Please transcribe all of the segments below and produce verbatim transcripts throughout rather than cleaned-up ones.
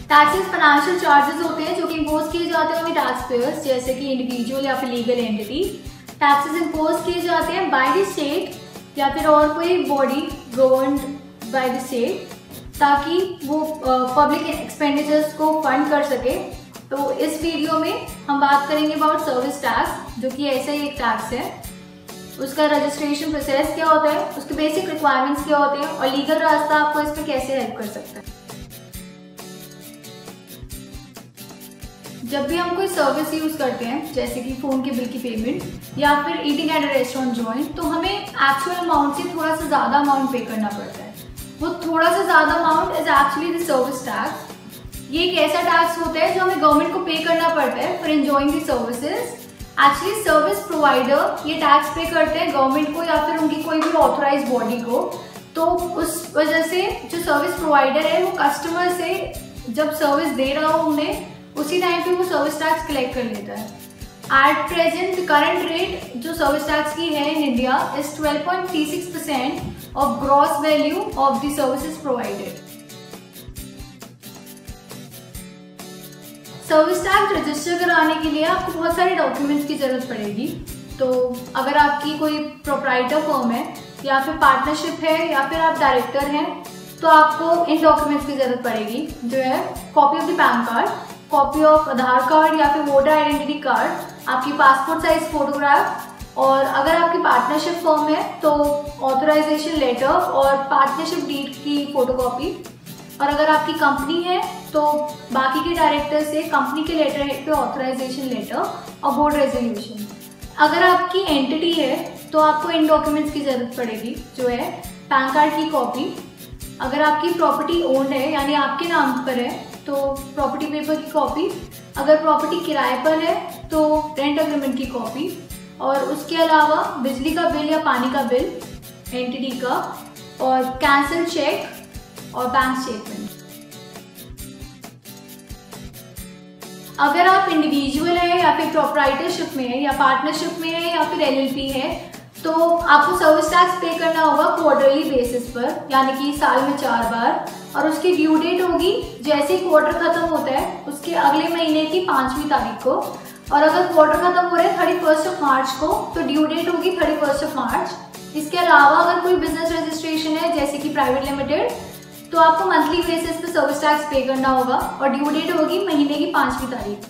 Taxes financial charges होते हैं जो कि इम्पोज किए जाते हैं टैक्स पेयर्स, जैसे कि इंडिविजुअल या फिर लीगल एंटिटी। टैक्सेस इम्पोज किए जाते हैं बाय द स्टेट या फिर और कोई body governed by the state, ताकि वो पब्लिक uh, एक्सपेंडिचर्स को फंड कर सके। तो इस वीडियो में हम बात करेंगे अबाउट सर्विस टैक्स, जो कि ऐसा ही एक टैक्स है। उसका रजिस्ट्रेशन प्रोसेस क्या होता है, उसके बेसिक रिक्वायरमेंट्स क्या होते हैं और लीगल रास्ता आपको इसमें कैसे हेल्प कर सकता है। जब भी हम कोई सर्विस यूज करते हैं, जैसे कि फोन के बिल की पेमेंट या फिर eating at a restaurant join, तो हमें एक्चुअल अमाउंट से थोड़ा सा ज्यादा अमाउंट पे करना पड़ता है। वो थोड़ा सा ज्यादा amount is actually the service tax. ये एक ऐसा टैक्स होता है जो हमें गवर्नमेंट को पे करना पड़ता है for enjoying the services. Actually service provider ये टैक्स पे करते हैं गवर्नमेंट को या फिर उनकी कोई भी ऑथोराइज बॉडी को। तो उस वजह से जो सर्विस प्रोवाइडर है वो कस्टमर से जब सर्विस दे रहा हो उन्हें, उसी टाइम पे वो सर्विस टैक्स कलेक्ट कर लेता है। एट प्रेजेंट करंट रेट जो सर्विस टैक्स की है in India is twelve point three six percent of gross value of the services provided. Service tax register कराने के लिए आपको बहुत सारे डॉक्यूमेंट्स की जरूरत पड़ेगी। तो अगर आपकी कोई प्रोप्राइटर फर्म है या फिर पार्टनरशिप है या फिर आप डायरेक्टर हैं, तो आपको इन डॉक्यूमेंट्स की जरूरत पड़ेगी, जो है copy of the PAN card, copy of Aadhaar card या फिर वोटर आइडेंटिटी कार्ड, आपकी पासपोर्ट साइज फोटोग्राफ, और अगर आपकी पार्टनरशिप फर्म है तो ऑथराइजेशन लेटर और पार्टनरशिप डीड की फोटोकॉपी, और अगर आपकी कंपनी है तो बाकी के डायरेक्टर से कंपनी के लेटर हेड पे ऑथराइजेशन लेटर और बोर्ड रेजोल्यूशन। अगर आपकी एंटिटी है तो आपको इन डॉक्यूमेंट्स की जरूरत पड़ेगी, जो है पैन कार्ड की कॉपी। अगर आपकी प्रॉपर्टी ओन्ड है यानी आपके नाम पर है तो प्रॉपर्टी पेपर की कॉपी। अगर प्रॉपर्टी किराए पर है तो रेंट एग्रीमेंट की कॉपी, और उसके अलावा बिजली का बिल या पानी का बिल एंटिटी का, और कैंसिल चेक और बैंक स्टेटमेंट। अगर आप इंडिविजुअल है या फिर प्रोप्राइटरशिप में है या पार्टनरशिप में है या फिर एलएलपी है, तो आपको सर्विस टैक्स पे करना होगा क्वार्टरली बेसिस पर, यानी कि साल में चार बार, और उसकी ड्यू डेट होगी जैसे ही क्वार्टर खत्म होता है उसके अगले महीने की पांचवी तारीख को। और अगर क्वार्टर खत्म हो रहा है थर्टी फर्स्ट ऑफ मार्च को, तो ड्यू डेट होगी थर्टी फर्स्ट ऑफ मार्च। इसके अलावा अगर कोई बिजनेस रजिस्ट्रेशन है जैसे कि प्राइवेट लिमिटेड, तो आपको मंथली बेसिस पे सर्विस टैक्स पे करना होगा और ड्यू डेट होगी महीने की पांचवी तारीख।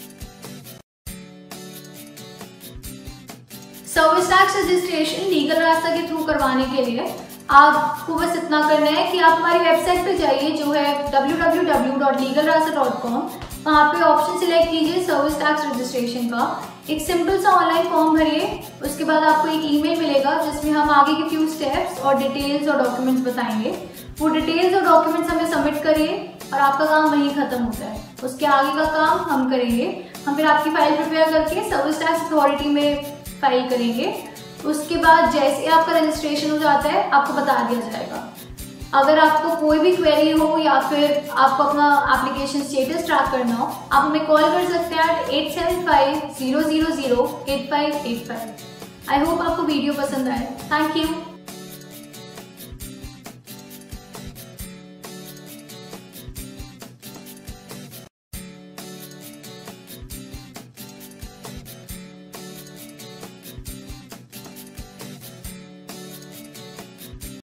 सर्विस टैक्स रजिस्ट्रेशन लीगल रास्ता के थ्रू करवाने के लिए आपको बस इतना करना है कि आप हमारी वेबसाइट पे जाइए, जो है W W W dot legal Raasta dot com. वहाँ पे ऑप्शन सिलेक्ट कीजिए सर्विस टैक्स रजिस्ट्रेशन का, एक सिंपल सा ऑनलाइन फॉर्म भरिए। उसके बाद आपको एक ईमेल मिलेगा जिसमें हम आगे के फ्यू स्टेप्स और डिटेल्स और डॉक्यूमेंट्स बताएंगे। वो डिटेल्स और डॉक्यूमेंट्स हमें सबमिट करिए और आपका काम वहीं खत्म होता है। उसके आगे का काम हम करेंगे। हम फिर आपकी फाइल प्रिपेयर करके सर्विस टैक्स अथॉरिटी में फाइल करेंगे। उसके बाद जैसे आपका रजिस्ट्रेशन हो जाता है आपको बता दिया जाएगा। अगर आपको कोई भी क्वेरी हो या फिर आपको अपना एप्लीकेशन स्टेटस ट्रैक करना हो, आप हमें कॉल कर सकते हैं eight eight seven five zero zero zero eight five eight five. I hope आपको वीडियो पसंद आए। Thank you.